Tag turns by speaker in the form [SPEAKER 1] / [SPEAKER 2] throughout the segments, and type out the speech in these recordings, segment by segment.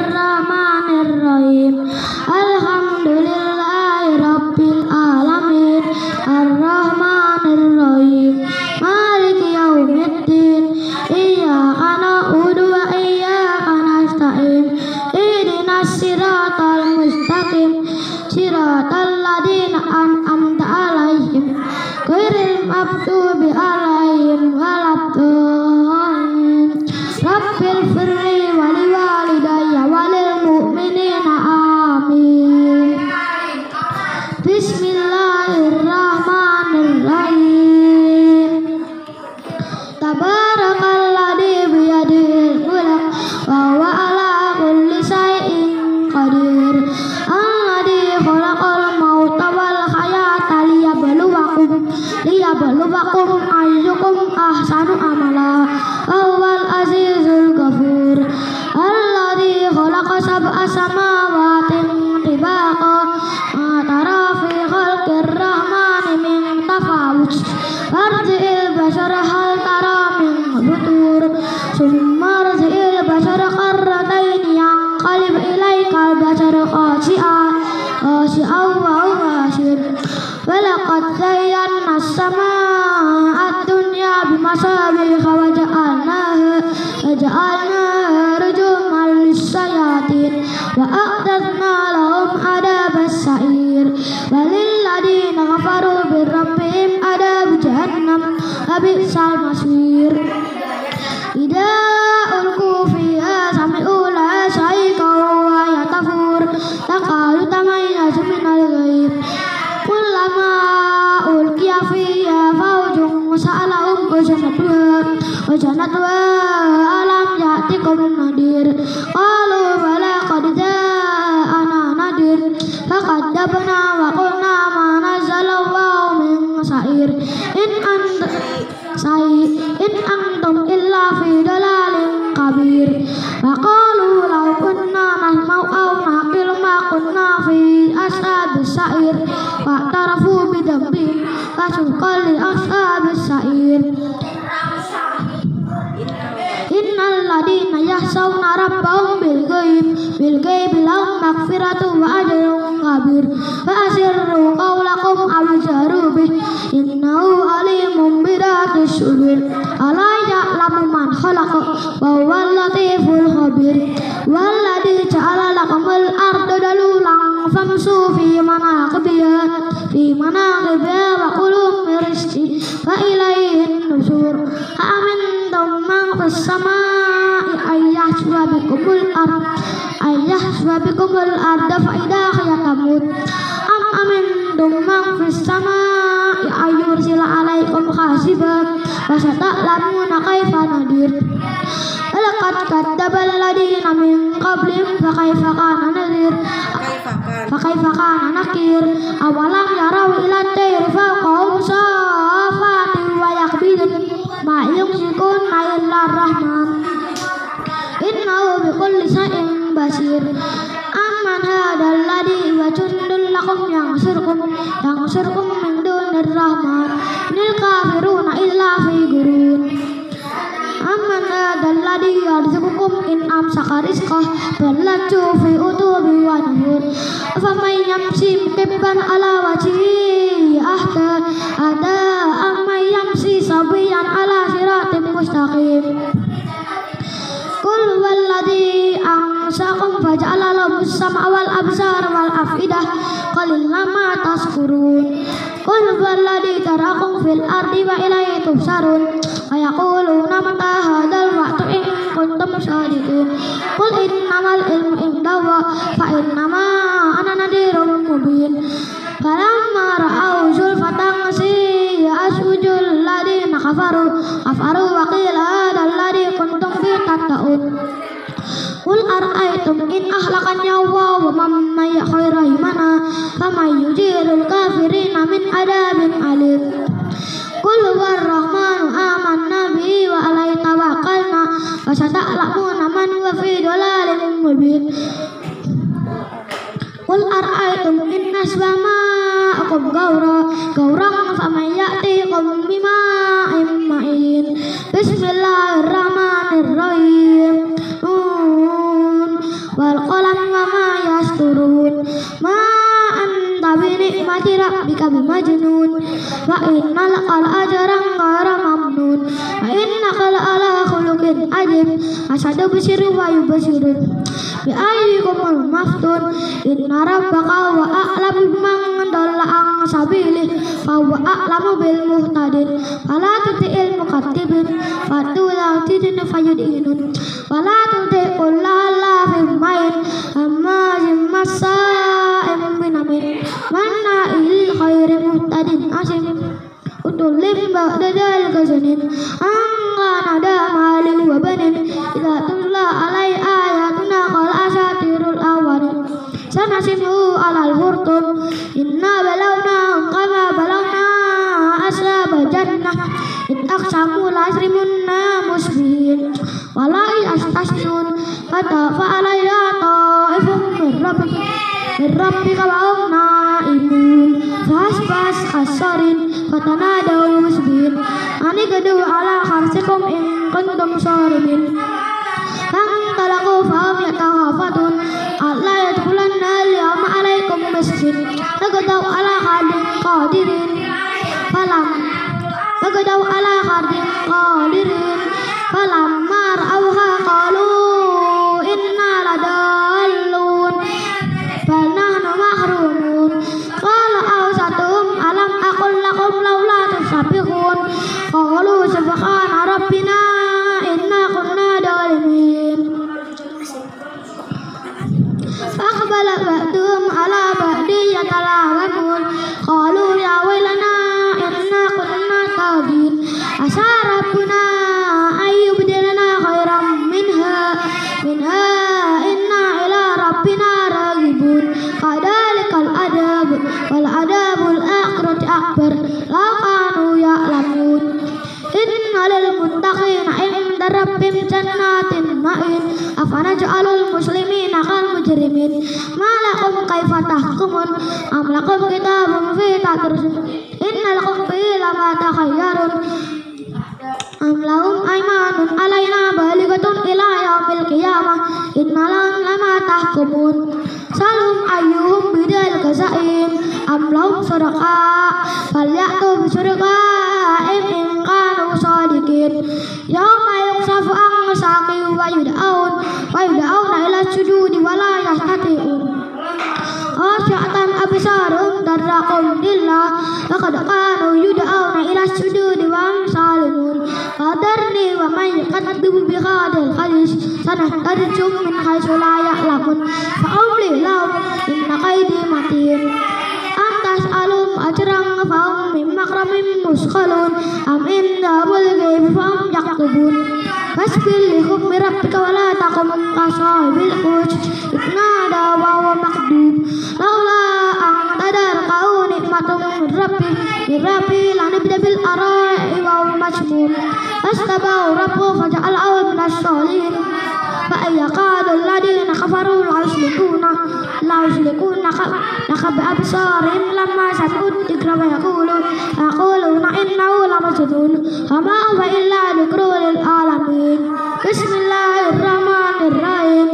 [SPEAKER 1] Bismillahirrahmanirrahim. Alhamdulillahi rabbil alamin. Arrahmanirrahim. Maliki yaumiddin. Iyyaka na'budu wa iyyaka nasta'in. Ihdinas siratal mustaqim. Siratal ladzina an'amta 'alaihim ghairil maghdubi 'alaihim waladdallin. Rabbil firli wa liwalidayya wa lil mu'minina amin. Bismillahirrahmanirrahim. Tabarakalladzi biyadihil mulk wa huwa ala kulli syai'in qadir. Alladzi khalaqal mauta wal hayata liyabluwakum ayyukum ahsanu amala. Huwal azizul ghafur. Alladzi khalaqa sab'a samawati tibaqa ma tara fi khalqir rahmani min tafawut. Farji'il bashara hal tara min futur. Summa rji'il bashara qarrataini yanqalib ilaikal bashara khashi'an wa huwa hasir. Walaqad zayyana as-samaa'a ad-dunya bimasabiha wa ja'alnaha rujuman lis-shayatin wa a'tadna lahum adabas sa'ir. Walilladina kafaru birabbihim adab jahannam wa bi'sal masir. Idza ulqu fiha sami'u laha shahiqan wa yatafur taqalu tamayyazu minal ghaib. Kullama ulqiya fiha fawjun sa'alahum khazanatuha alam ya'tikum nadir. Qalu bala qad ja'ana nadir fakadzabna wa qulna ma nazzalallahu min sa'ir in antum illa fi dalalin kabir. Wa qalu law kunna nasma'u aw naqilu ma kunna fi ashabis sa'ir wa tarafu bidambihim fasuqal li ashabis sa'ir. Innal ladina yahsawna rabbahum bil ghaibi lahum maghfiratun wa ajrun kabir. Fa asirru qawlakum aw jaru bih innahu alimun bidatis sudur. Ala ya'lamu man khalaqa wa huwal latiful khabir. Walladzi ja'ala lakumul arda dalulan famshu fi manaqibiha wa kulu min rizqi fa ilayhin nusyur. Amintum man fis samaa'i ayyahswa bikumul arda fa idha hiya tamut. Am amintum man fis samaa'i ayyursila 'alaikum hasiban wa sata'lamuna kaifa nadir. Laqad kadzdzabal ladzina min qablihim fa kaifa kana nakir. Awalam yarau ila tayri fawqahum safatin wa yaqbidun ma yumsikuna illa rahman innahu bikulli syai'in basir. Amman hadzal ladzi huwa jundul lakum yansurkum min dunir rahman nil kafiruna illa fi gurur. Amman hadzal ladzi yarzuqukum in amsaka rizqah ballatu fi utubi wa nufur. Faman yamshi mukibban ala wajhihi ahda amman yamshi sabiyan ala siratin mustaqim. Qul walladzi ansaqakum faja'ala lahumus sam'a wal absara wal afidah qalilan ma tashkurun. Qul walladzi tarakum fil ardi wa ilayhi tuhsarun wa yaquluna mata hadzal wa'du in kuntum shadiqin. Qul innamal ilmu indallah fa innama ana nadhirun mubin. Falamma ra'au zulfatan asujul ladzina kafaru wa qila hadzal ladzi kuntum bihi tattaqun. Qul ara'aytum in ahlakani Allah wa man yahyil rahimana faman yujirul kafirina min adabin alim. Qul huwar rahmanu amanna bihi wa alaihi tawakkalna wa sata'lamuna man huwa fi dhalalin mubin. Qul ara'aytum in asbama akum gauran faman ya'tikum bima'in ma'in. Bismillahirrahmanirrahim. wal qalam wa ma yasturun. Ma anta bi ni'mati rabbika bimajnun wa inna laka la'ajran ghayra mamnun wa innaka la'ala khuluqin azim. Asyadu bisiru wa yubasirun bi ayyikumul maftun. Inna rabbaka wa a'lamu biman dhalla an sabilihi wa huwa a'lamu bil muhtadin. Fala tuti'il mukaththibin fatulau tidin fayudinun wala tuti' kullal lafin mahin hammazin massa'in binamin manna'il khairi muhtadin asim utulim ba'da dzalika zanin an ada malin wa banin idza tutla alai ayatuna qala asatirul awwalin sanasimu alal hurtum inna balawnahum kama balawna ashabal jannah id aqsamu la yasrimunna musbihin walai astasnun fatafa alayya ta'ifum min rabbika wa hum na'imun fasbas kasarin fatanadaw musbihin ani gadu ala kharsikum in kuntum sarimin fantalaqu fahum yataghafatun alla yadkhulanna al-yawma alaykum miskin fagadaw ala qadirin falam fagadaw ala qadirin falamma ra'awha qalu inna ladallun bal nahnu mahrumun qala awsatuhum alam aqul lakum laula tusabbihun qalu subhana rabbina inna kunna zalimin. Faqbala ba'duhum ala ba'di yatalawamun qalu ya waylana inna kunna tagin asa rabbuna ayyubdilana khairam minha inna ila rabbina raghibun kadzalikal adab wal adabul akhirati akbar law kanu ya'lamun. Inna lil muttaqina inda rabbihim jannatin na'im afanaj'alul muslimina kal mujrimin ma lakum kaifa tahkumun am lakum kitabun fi tadrusun inna lakum fihi lama takhayyarun am lahum aymanun alaina balighatun ila yaumil qiyamah inna lahum lama tahkumun salum ayyuhum bidal kazaim am lahum suraka falyatu bisuraka in kanu sadiqin yauma yukshafu an saqi wa yud'auna ila sujudi wa la yastati'un khashi'atan absarum darraqum lillah laqad kanu yud'auna ila sujudi wa hum salimun qadarni wa man yaqaddibu bi hadal hadis sanahtarjum min haitsu la ya'lamun fa umli lahum inna kaydi matin antas alum ajran fahum min makramin musqalun am inda bulghi fahum yaktubun fasbil li hukmi rabbika wa la taqum kasahibil huj ibnada wa huwa makdub laula an tadarqau nikmatum min rabbi lanibda bil ara'i wa huwa majmum fastabau rabbu faja'alahu minas salihin fa ayyaqadu alladhina kafaru la yuslikunaka bi absarin lamma sami'u dhikra wa yaquluna innahu lamajnun wa ma huwa illa dhikrun lil alamin. Bismillahirrahmanirrahim.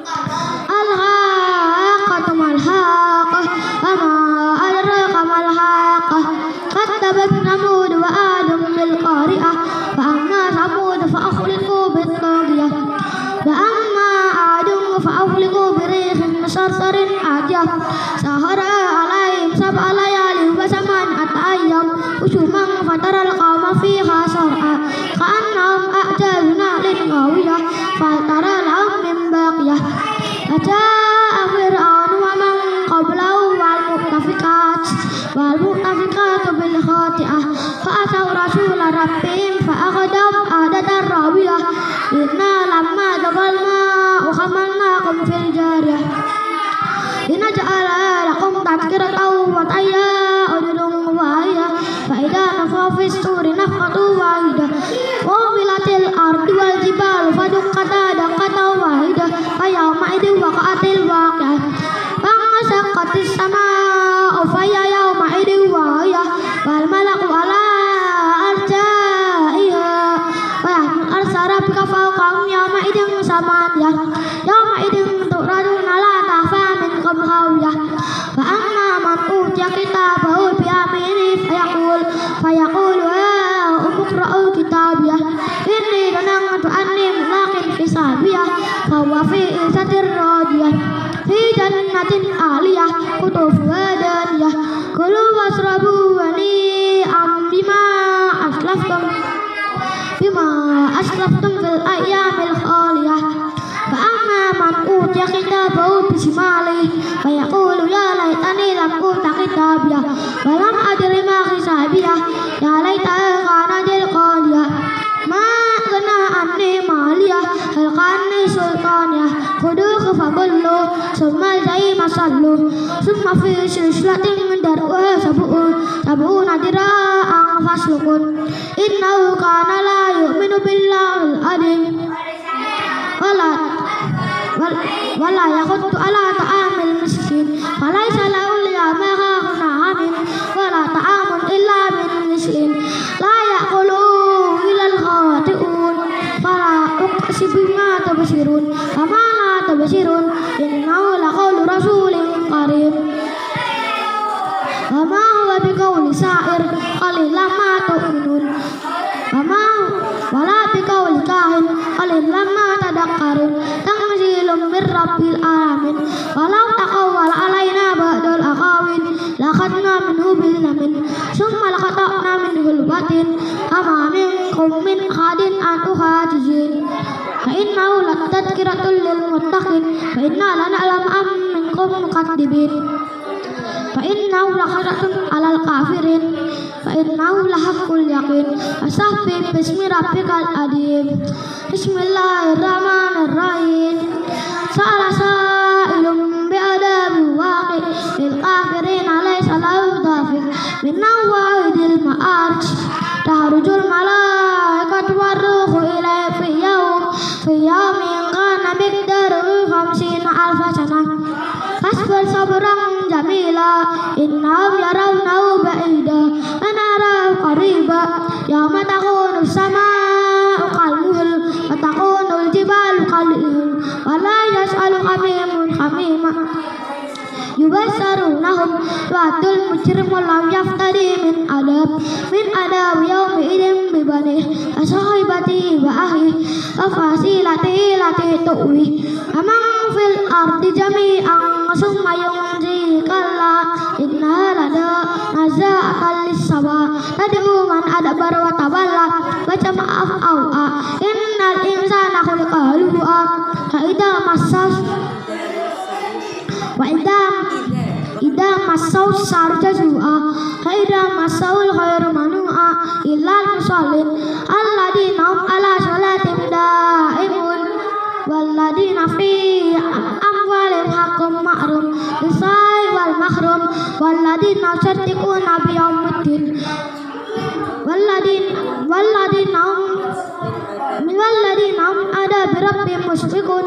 [SPEAKER 1] Al-haqqatu mal-haqqah wa ma adraka mal-haqqah kadzabat Thamud wa Adun bil qari'ah fa amma Thamud fa akhliqu bit taghiyah wa amma Adun fa akhliqu bi rihin sarsarin atiyah sahara alaihim sab'a layalin wa samanata ayyam usuman fataral qawma fiha sar'a ka'annahum a'jazu nahlin ghawiyah fatara lahum min baqiyah ata'a fir'aun wa man qablahu wal mu'tafikatu bil khati'ah fa'ataw rasula rabbihim fa'akhadhum adatar rawiyah inna lamma taqal ma'u hamalnakum fil jariyah inna ja'ala lakum tadhkiratan wa ta'ayyudun wahiyah fa'idha nafafis suri nafqatu wahidah wa milatil ardi wal jibalu fadukkata dakkata wahidah fayawma idin waqa'atil waqi'ah fangasaqatis sama'u faya yawma idin wahiyah wal malaku ala arja'iha fayahmil arsarab kafawqahum yawma idin samaniyah yawma idin في عيشة راضية في جنة عالية قطوفها دانية كلوا واشربوا هنيئا بما أسلفتم في الأيام الخالية فأما من أوتي كتابه بشماله فيقول يا ليتني لم أوت كتابيه ولم أدر ما حسابيه يا ليتها كانت القاضية ما أغنى عني ماليه هلك عني سلطانيه خذوه فغلوه ثم الجحيم صلوه ثم في سلسلة ذرعها سبعون ذراعا فاسلكوه إنه كان لا يؤمن بالله العظيم ولا يحض على طعام المسكين فليس له اليوم هاهنا حميم ولا طعام إلا من غسلين لا يأكله إلا الخاطئون فلا أقسم بما تبصرون وما لا تبصرون إنه لقول رسول كريم وما هو بقول ساحر قليلا ما تؤمنون ولا بقول كاهن قليلا ما تذكرون تنزيل من رب العالمين ولو تقول علينا بعض الأقاويل لأخذنا منه باليمين ثم لقطعنا منه الوتين فما منكم من أحد عنه حاجزين فإنه لتذكرة للمتقين فإنا لنعلم أن منكم مكذبين فإنه لحسرة على الكافرين فإنه لحق اليقين فسبح باسم ربك العظيم بسم الله الرحمن الرحيم سأل سائل بعذاب واقع للكافرين ليس له دافع من نواحي المعارج تعرج الملائكة والروح إليه في يوم كان مقداره 50,000 سنة فاصبر صبرا جميلا إنهم يرونه بعيدا ونراه قريبا يوم تكون السماء كالمهل وتكون الجبال كالعهن ولا يسأل حميم حميما يبشرونهم يود المجرم لم يفتدي من عذاب يومئذ ببنيه وصاحبته وأخيه وفصيلته التي تؤويه ومن في الأرض جميعا ثم ينجيه كلا إنها لدى نزاعة للشوى تدعو من أدبر وتولى وجمع فأوعى إن الإنسان خلق هلوعا إذا مسه الشر جزوعا فإذا مسه الخير منوعا إلا المصلين الذين هم على صلاتهم دائمون والذين في أموالهم حق معلوم للسائل والمحروم والذين يصدقون بيوم الدين والذين هم على بربهم مشفقون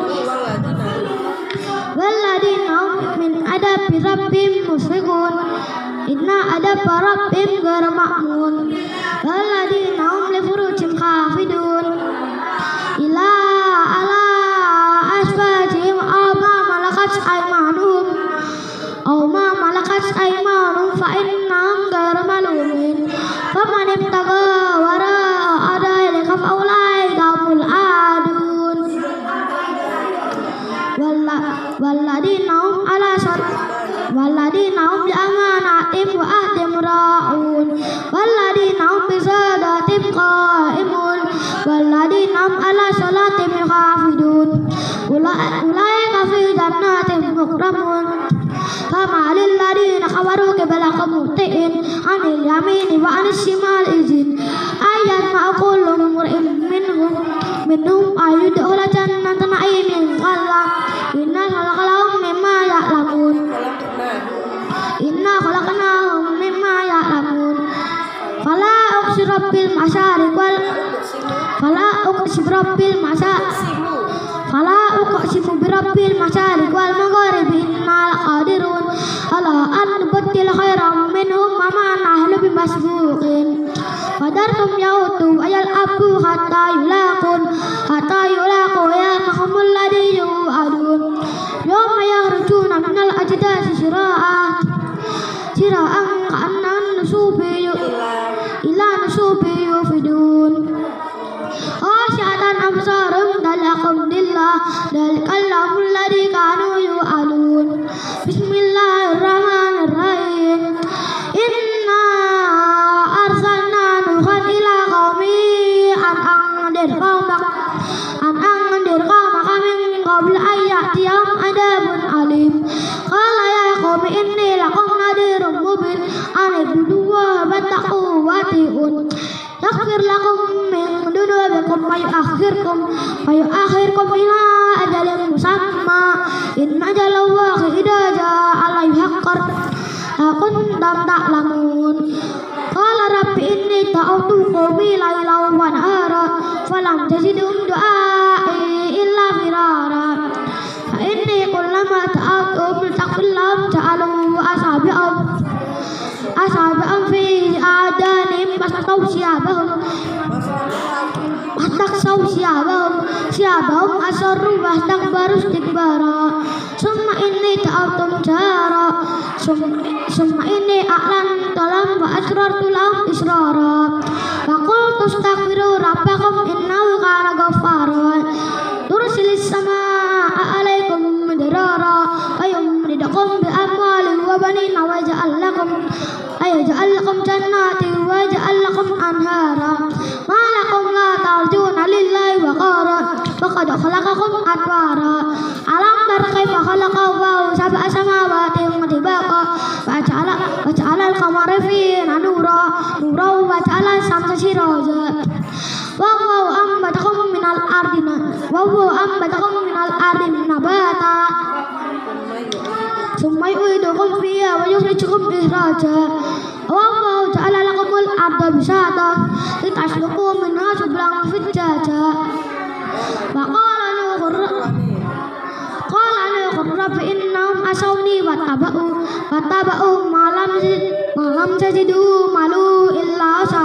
[SPEAKER 1] والذين هم من عذاب ربهم مشفقون إن عذاب ربهم غير مأمون والذين هم لفروجهم حافظون إلا على أزواجهم أو ما ملكت أيمانهم فإنهم غير ملومين فمن ابتغى وراء ذلك فأولئك هم العادون والذين هم لأماناتهم وعهدهم راعون والذين هم بصلاتهم قائمون والذين هم على صلاتهم يحافظون أولئك في جنات مكرمون فما للذين كفروا قبلك مهطعين عن اليمين وعن الشمال إذن أيما كل امرئ منهم أن يدخل جنة نعيم كلا إنا خلقناهم مما يعلمون فلا أقسم برب المشارق والمغارب إنا لقادرون على أن نبدل خيرا منهم وما نحن بمسبوقين فذرهم يخوضوا ويلعبوا حتى يلاقوا يومهم الذي يوعدون يوم يخرجون من الأجداث سراعا كأنهم إلى نصب يوفدون خاشعة أبصارهم ترهقهم ذلة Dzalikal amrul ladzi kanu yu'adun. Bismillahirrahmanirrahim. Inna arsalna Nuhan ila qaumi an andir qaumaka min qabl an ya'tiyahum adzabun alim. Qala ya qaumi inni lakum nadhirun mubin an ibudullaha wattaqu wati'un. Yaghfir lakum min dunubikum wa yu'akhirkum ila ajalin musamma. Inna ajalallahi idza jaa'a la yuhaqqar lakuntum ta'lamun. Qala rabbi inni da'awtu qaumi laylan wa nahara falam yazidhum du'ai illa firara. Fa inni kullama da'awtuhum listaghfir lahum ja'alu asabi'ahum fi adanihim fastaghsaw siyabahum asarru wastakbaru istikbara. Summa inni da'awtuhum jahara summa inni a'lantu lahum wa asrartu lahum israra. Wa qultu astaghfiru rabbakum innahu kana ghaffara yursilis samaa'a 'alaikum midrara wa yumdidukum bi amwalin wa banina wa yaj'al lakum jannatin wa yaj'al lakum anhara. Ma lakum la tarjuna lillahi waqara wa qad khalaqakum atwara. Alam tara kaifa khalaqa Allahu sab'a samawati tibaqa wa ja'ala al-qamara fihinna nuran wa ja'ala as-samsa siraja. Wallahu ambatakum minal ardi nabata summa yu'idukum fiha wa yukhrijukum ikhraja. Wallahu ja'ala lakumul arda bisata litasluku minha subulan fijaja. Wa qala nuhur rabbi innahum asawni wattaba'u malam tajidu malu illa sa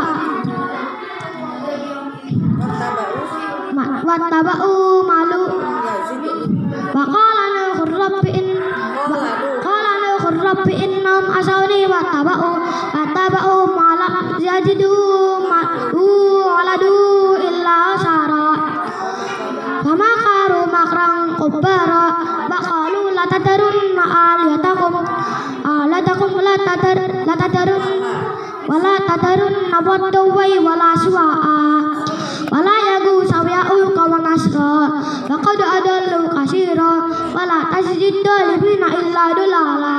[SPEAKER 1] wattaba'u malu. Wa qala nuhur rabbi innahum asawni wattaba'u malam tajidu waladu illa sara. Fama karu makran kubbara wa qalu la tadarunna aliyatakum la tadarunna waddawi wala suwa'a wala yaghutha wa ya'uqa wa nasra wa qad adallu katsira wala tazidid dhalimina illa dalala.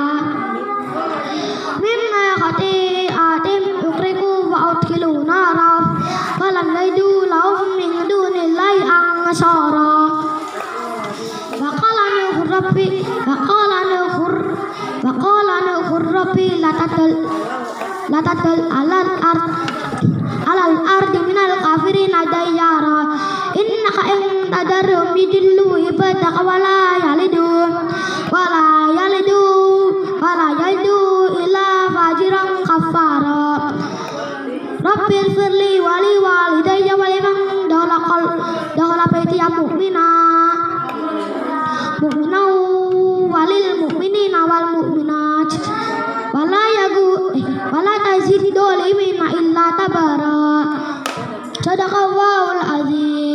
[SPEAKER 1] Mimma khati'atim yukriku wa udkhilu nara falam yajidu lahum min dunillahi ansara. Wa qala nuhur rabbi la tadal alal ardi minal kafirina dayyara. Innaka in tadarhum yudillu ibadaka wala yalidu illa fajiran kafara. Rabbil firli wali walidayya waliman dakhala baitiya mu'mina walil mu'minina wal mu'minat wala tazid dolimina illa tabara. Sadaqallahul azim.